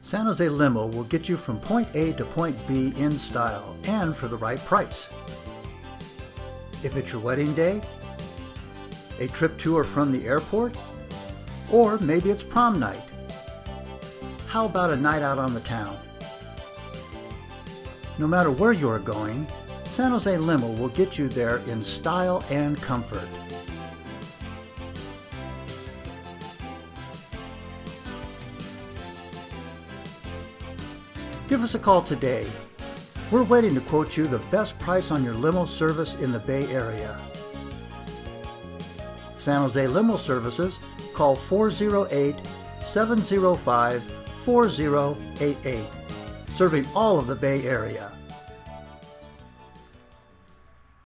San Jose Limo will get you from point A to point B in style and for the right price. If it's your wedding day, a trip to or from the airport, or maybe it's prom night. How about a night out on the town? No matter where you are going, San Jose Limo will get you there in style and comfort. Give us a call today. We're waiting to quote you the best price on your limo service in the Bay Area. San Jose Limo Services, call 408-705-4088, serving all of the Bay Area.